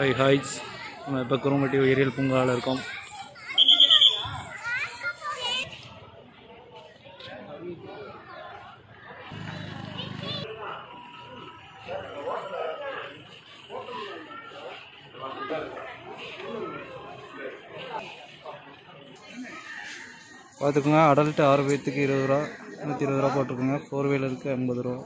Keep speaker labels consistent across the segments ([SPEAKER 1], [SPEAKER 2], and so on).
[SPEAKER 1] ஹாய்ஸ் நம்ம இப்போ குரும்பட்டி உயிரியல் பூங்காவில் இருக்கோம். பார்த்துக்கோங்க, அடல்ட்டு 6 பேர்த்துக்கு 20 ரூபா, 120 ரூபா போட்டிருக்குங்க. 4 வீலருக்கு 50 ரூபா.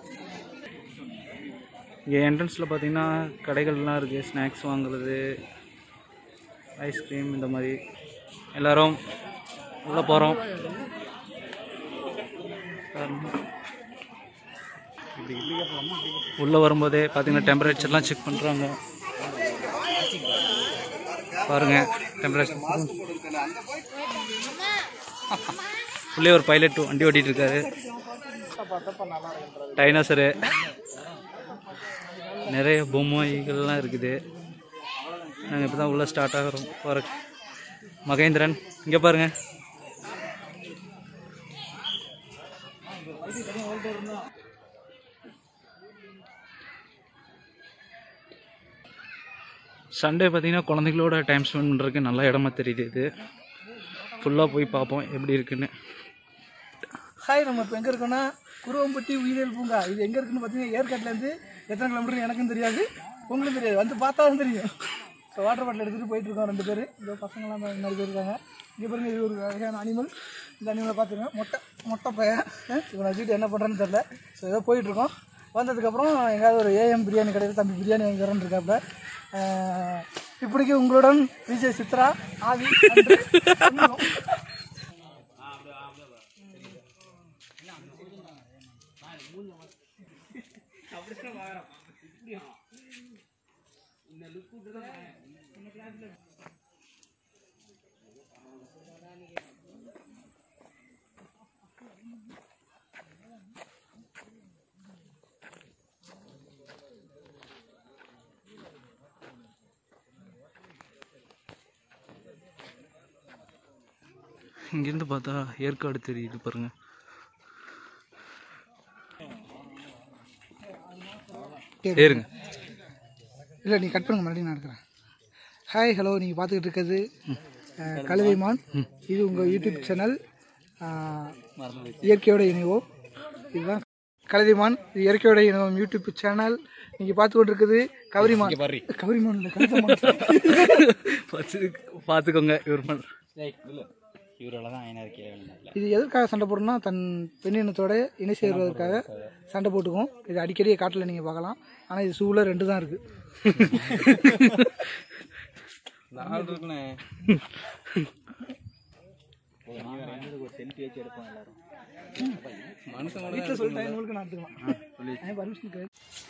[SPEAKER 1] இங்கே என்ட்ரன்ஸில் பார்த்தீங்கன்னா கடைகள்லாம் இருக்குது. ஸ்நாக்ஸ் வாங்குறது, ஐஸ்கிரீம், இந்த மாதிரி. எல்லோரும் உள்ளே போகிறோம். உள்ளே வரும்போதே பார்த்தீங்கன்னா டெம்பரேச்சர்லாம் செக் பண்ணுறாங்க. பாருங்கள் டெம்பரேச்சர். உள்ளே ஒரு பைலட் வண்டி ஓட்டிகிட்டு இருக்காரு. டைனோசரு, நிறைய பொம்மைகள்லாம் இருக்குது. நாங்கள் இப்போ தான் உள்ளே ஸ்டார்ட் ஆகிறோம். பாரு மகேந்திரன், இங்கே பாருங்க. சண்டே பார்த்தீங்கன்னா குழந்தைங்களோட டைம் ஸ்பெண்ட் பண்ணுறதுக்கு நல்ல இடமா தெரியுது. இது ஃபுல்லாக போய் பார்ப்போம் எப்படி இருக்குன்னு.
[SPEAKER 2] ஹாய், நம்ம இப்போ எங்கே இருக்கோன்னா குருவம்பட்டி உயிரியல் பூங்கா. இது எங்கே இருக்குன்னு பார்த்தீங்கன்னா ஏற்காட்டிலேருந்து எத்தனை கிலோமீட்டர் எனக்கும் தெரியாது, உங்களுக்கும் தெரியாது, வந்து பார்த்தா தான் தெரியும். ஸோ வாட்டர் பாட்டில் எடுத்துகிட்டு போயிட்டுருக்கோம் 2 பேர். இந்த பசங்களாம் 4 பேர் இருக்காங்க. இங்கே பாருங்க, இது ஒரு வகையான அனிமல். இந்த அனிமலை பார்த்துருங்க, மொட்டை பையன். இவனை வச்சுட்டு என்ன பண்ணுறேன்னு தெரில. ஸோ ஏதோ போயிட்டுருக்கோம். வந்ததுக்கப்புறம் எங்கேயாவது ஒரு ஏஎம் பிரியாணி கடையில் தம்பி பிரியாணி வாங்கி வரேன்னு இருக்காப்புல. இப்படிக்கு உங்களுடன் விஜய் சித்ரா ஆதி.
[SPEAKER 1] இங்கேருந்து பார்த்தா ஏற்காடு தெரியுது பாருங்க. ஏறுங்க.
[SPEAKER 2] இல்லை, நீ கட் பண்ணுங்க, மறுபடியும் நான் எடுக்கிறேன். ஹாய், ஹலோ, நீங்கள் பார்த்துக்கிட்டு இருக்கிறது கழுதைமான். இது உங்கள் யூடியூப் சேனல் இயற்கையோட இணைவோம். இதுதான் கழுதைமான், இது இயற்கையோட இணைவோம் யூடியூப் சேனல். நீங்கள் பார்த்து கொண்டு இருக்குது கவரிமான். கவரிமான் இல்லை, கழுதைமான்.
[SPEAKER 1] பார்த்துக்கோங்க.
[SPEAKER 2] இது எதற்காக சண்டை போடணும்னா, தன் பெண்ணினத்தோட இணை சேர்வதற்காக சண்டை போட்டுக்கும். இது அடிக்கடி காட்டில் நீங்கள் பார்க்கலாம். ஆனால் இது சூவில் 2 தான் இருக்குது. வீட்டில் சொல்லிட்டேன், உங்களுக்கு நான் எடுத்துக்கலாம். பர்மிஷன்.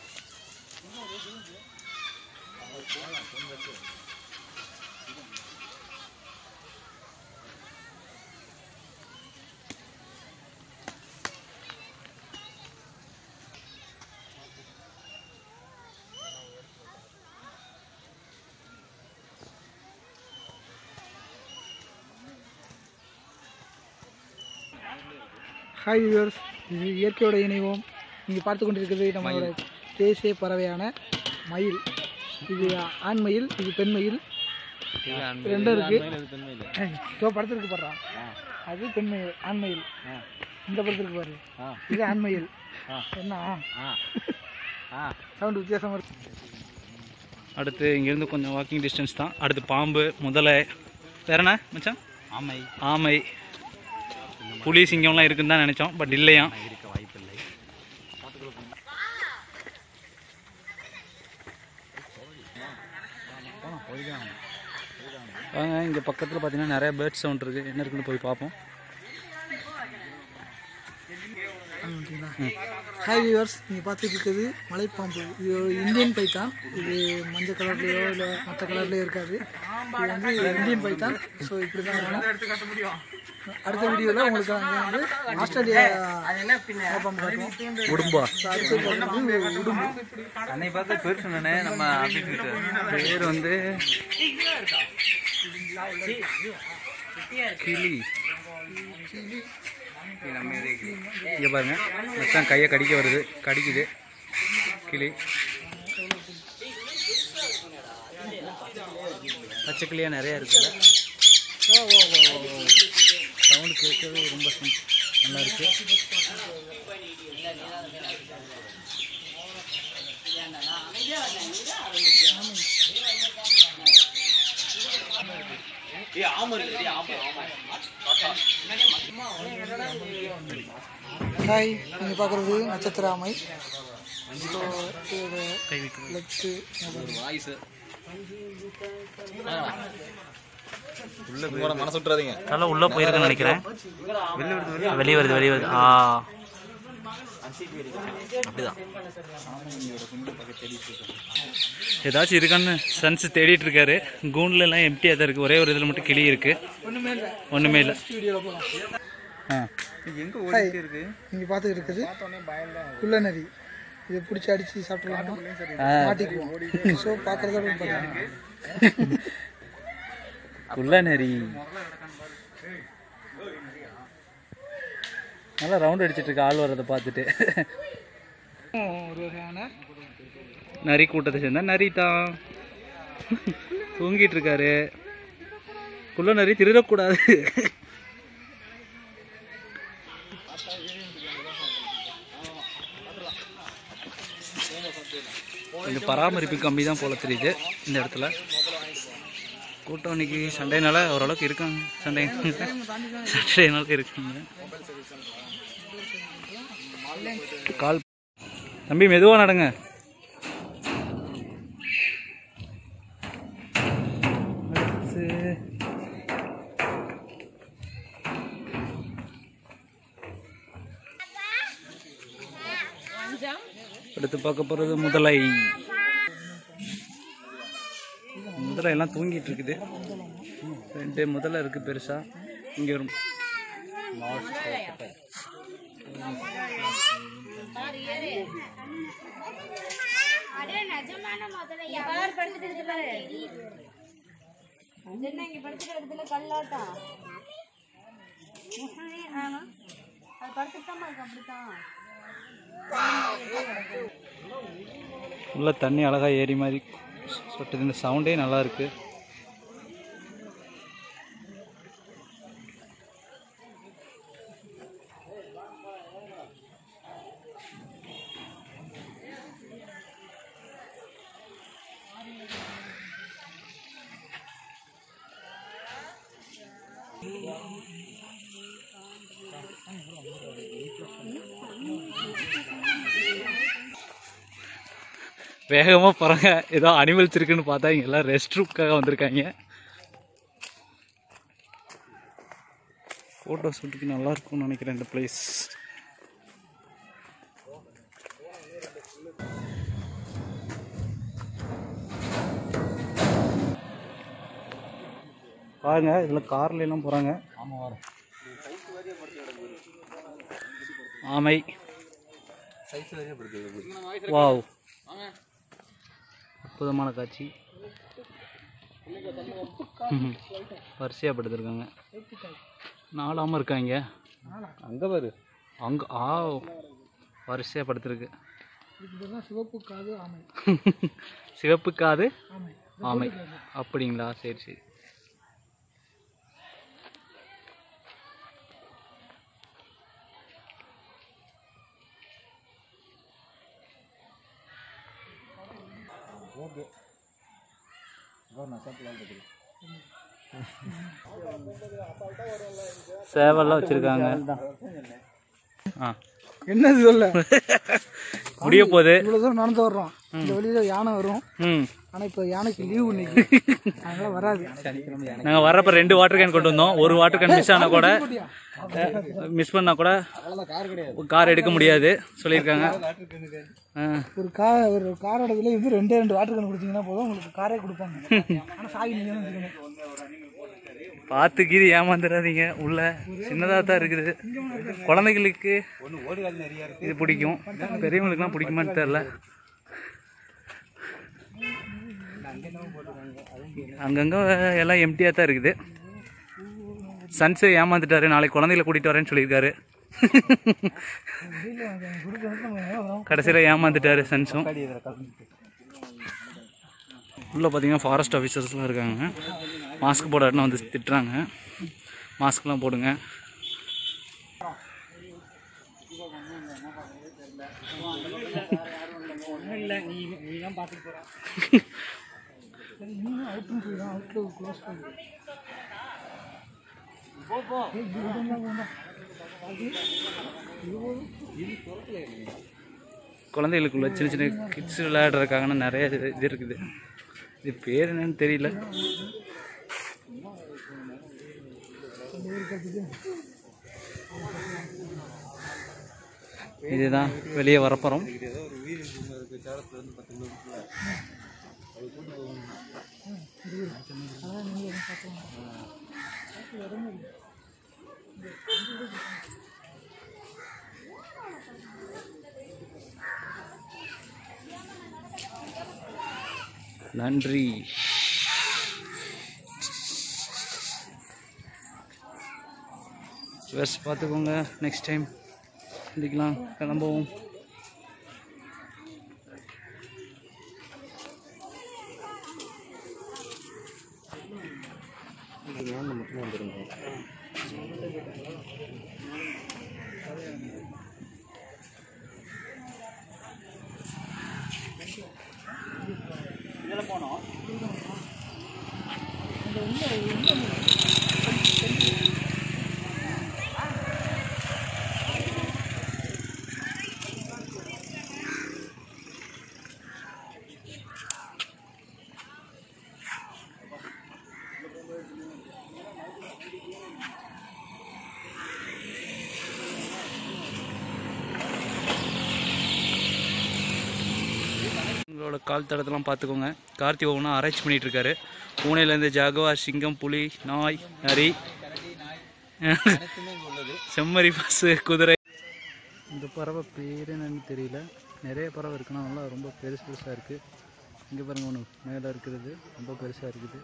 [SPEAKER 2] ஹாய் வியூவர்ஸ், இது இயற்கையோட இணைவோம். நீங்கள் பார்த்து கொண்டிருக்கிறது நம்மளோட தேசிய பறவையான மயில். இது ஆண் மயில், இது பெண் மயில். 2 இருக்குது. படத்திற்கு பாடுறான், அது பெண் மயில், ஆண் மயில். இந்த படத்திற்கு பாரு, இது ஆண் மயில். என்ன சவுண்டு வித்தியாசமாக இருக்கு.
[SPEAKER 1] அடுத்து இங்கேருந்து கொஞ்சம் வாக்கிங் டிஸ்டன்ஸ் தான். அடுத்து பாம்பு, முதலை, வேற என்ன மச்சான், ஆமை, புலி, சிங்கம்லாம் இருக்குன்னு தான் நினச்சோம், பட் இல்லையா. இருக்க வாய்ப்பு இல்லை. வாங்க, இங்கே பக்கத்தில் பார்த்தீங்கன்னா நிறைய பேர்ட் சவுண்ட் இருக்குது. என்ன இருக்குன்னு போய் பார்ப்போம்.
[SPEAKER 2] ஹாய் வியூவர்ஸ், நீங்கள் பார்த்துட்டு இருக்குது மலைப்பாம்பு. இது இந்தியன் பைத்தான். இது மஞ்சள் கலர்லேயோ இல்லை மற்ற கலர்லேயோ இருக்காது. இது வந்து இந்தியன் பைத்தான். ஸோ இப்படி தான் வேணும். அடுத்த வீடியோவில் உங்களுக்கு அங்கே வந்து ஆஸ்திரேலியா மலைப்பாம்பு காட்டுவோம்.
[SPEAKER 1] உடும்பா,
[SPEAKER 2] அடுத்து உடும்பு.
[SPEAKER 1] அன்னை பார்த்து பேர் சொன்னே நம்ம பேர் வந்து கிளி. இங்கே பாருங்க, மச்சான் கையை கடிக்க வருது, கடிக்குது கிளி. பச்சைக்கிளியாக நிறையா இருக்குல்ல. சவுண்டு கேட்கவே ரொம்ப நல்லா இருக்கு.
[SPEAKER 2] ஹாய், நீங்கள் பார்க்குறது நட்சத்திர ஆமை.
[SPEAKER 3] மனசு விட்டுறாதீங்க.
[SPEAKER 1] நல்லா உள்ள போயிருக்குன்னு நினைக்கிறேன். வெளியே வருது. அப்படிதான் ஏதாச்சும் இருக்கான்னு சன்ஸ் தேடிட்டு இருக்காரு. கூண்டுல எல்லாம் எம்டியா தான் இருக்கு. ஒரே ஒரு இதுல மட்டும் கிளி இருக்கு. ஒண்ணுமே இல்லை.
[SPEAKER 3] எங்க ஓடிட்டே இருக்கு?
[SPEAKER 2] நீங்க பாத்துக்கிட்டு இருக்குது குள்ள நரி. இதை பிடிச்சி அடிச்சு சாப்பிடலாமா? மாட்டிக்குவோம். ஸோ பார்க்கறத
[SPEAKER 1] குள்ள நரி நல்லா ரவுண்ட் அடிச்சிட்டு இருக்கு. ஆள் வர்றதை பார்த்துட்டு
[SPEAKER 2] ஒரு வகையான
[SPEAKER 1] நரி கூட்டத்தை சேர்ந்தா நரி தான் தூங்கிட்டு இருக்காரு. குள்ள நரி திருடக்கூடாது. கொஞ்சம் பராமரிப்பு கம்மி தான் போல தெரியுது இந்த இடத்துல. கூட்டம் இன்னைக்கு சண்டைனால ஓரளவுக்கு இருக்காங்க. சண்டைனால இருக்காங்க. கால் தம்பி மெதுவாக நடங்க. அடுத்து பார்க்க போகிறது முதலை. முதலை எல்லாம் தூங்கிட்டு இருக்குது. 2 முதலை இருக்கு பெருசா. இங்கே ஒரு உள்ள தண்ணி அழகா ஏறி மாதிரி சொட்டுது. இந்த சவுண்டே நல்லா இருக்கு. வேகமாக போகிறாங்க. ஏதோ அனிமல்ஸ் இருக்குன்னு பார்த்தா இங்கே எல்லாம் ரெஸ்ட் ரூம்க்காக வந்திருக்காங்க. ஃபோட்டோ ஷூட்டுக்கு நல்லா இருக்கும்னு நினைக்கிறேன் இந்த பிளேஸ். பாருங்க, இதில் கார்ல எல்லாம் போகிறாங்க. ஆமை. வாவ், அற்புதமான காட்சி. வரிசையாக படுத்துருக்காங்க. 4 ஆமை இருக்காங்க.
[SPEAKER 3] அங்க பாரு,
[SPEAKER 1] அங்கே வரிசையாக படுத்துருக்கு.
[SPEAKER 2] சிவப்பு காது ஆமை.
[SPEAKER 1] சிவப்பு காது ஆமை அப்படிங்களா? சரி சரி. சேவல்லாம் வச்சிருக்காங்க.
[SPEAKER 2] என்னது சொல்ல
[SPEAKER 1] முடிய போகுது.
[SPEAKER 2] இவ்வளவு தூரம் நடந்து வர்றோம். இந்த வழியில யானை வரும். ஆனா இப்ப யானைக்கு லீவு இன்னைக்கு, அதனால வராது.
[SPEAKER 1] நாங்க வர்றப்ப 2 வாட்டர் கேன் கொண்டு வந்தோம். ஒரு வாட்டர் கேன் மிஸ் பண்ணா கூட கார் எடுக்க முடியாது சொல்லியிருக்காங்க.
[SPEAKER 2] ஒரு காரோட விலை வந்து 2 வாட்டர் கேன் கொடுத்தீங்கன்னா போதும், உங்களுக்கு காரே கொடுப்பாங்க. ஆனா சாவி நீங்க தான் வச்சுக்கணும்.
[SPEAKER 1] பார்த்துக்கிது ஏமாந்துடாதீங்க. உள்ள சின்னதாக தான் இருக்குது. குழந்தைகளுக்கு இது பிடிக்கும், பெரியவங்களுக்குலாம் பிடிக்குமான்னு தெரில. அங்கங்கே எல்லாம் எம்டியாக தான் இருக்குது. சன்ஸு ஏமாந்துட்டாரு. நாளைக்கு குழந்தைகளை கூட்டிகிட்டு வரேன்னு சொல்லியிருக்காரு. கடைசியில் ஏமாந்துட்டாரு சன்ஸும். உள்ளே பார்த்தீங்கன்னா ஃபாரஸ்ட் ஆஃபீஸர்ஸ்லாம் இருக்காங்க. மாஸ்க் போடாட்டினா வந்து திட்டுறாங்க. மாஸ்க்லாம் போடுங்க. குழந்தைகளுக்குள்ள சின்ன சின்ன கிட்ஸ் விளையாடுறதுக்காக நிறைய இது இருக்குது. இது பேர் என்னன்னு தெரியல. இதுதான் வெளியே வரப்போகிறோம். நன்றி. வெஸ் பார்த்துக்கோங்க. நெக்ஸ்ட் டைம் சந்திக்கலாம். கிளம்புவோம். உங்களோட கால் தடத்தெல்லாம் பார்த்துக்கோங்க. கார்த்தி ஒவ்வொன்றா ஆராய்ச்சி பண்ணிகிட்டு இருக்காரு. பூனையிலேருந்து ஜாகுவார், சிங்கம், புலி, நாய், நரி, செம்மறி, பசு, குதிரை. இந்த பறவை பேர் என்னன்னு தெரியல. நிறைய பறவை இருக்குன்னா நல்லா ரொம்ப பெருசு பெருசாக இருக்குது. இங்கே பாருங்க, ஒன்று மேலே இருக்கிறது ரொம்ப பெருசாக இருக்குது.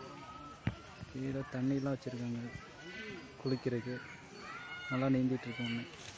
[SPEAKER 1] கீழே தண்ணிலாம் வச்சுருக்காங்க குளிக்கிறதுக்கு. நல்லா நீந்திட்டு இருக்கு ஒன்று.